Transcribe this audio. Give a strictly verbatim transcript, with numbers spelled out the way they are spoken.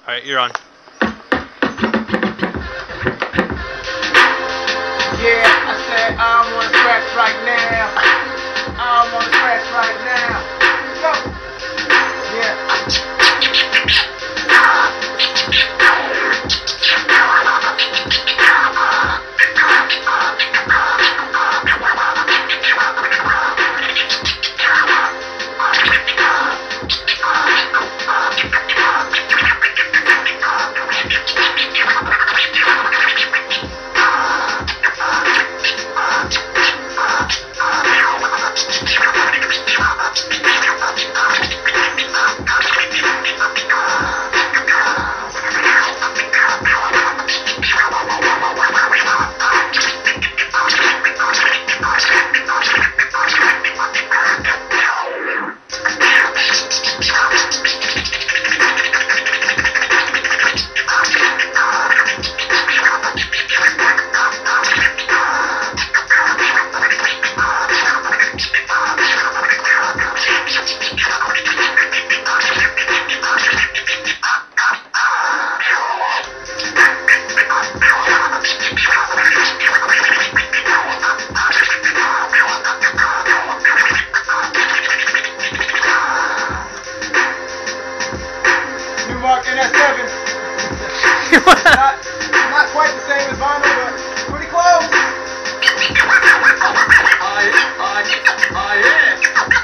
Alright, you're on. Yeah, I said I don't want to scratch right now. I don't want to scratch right now. Go. Yeah. Mark and that's seven. not, not quite the same as vinyl, but pretty close. Oh, yeah. Oh, yeah.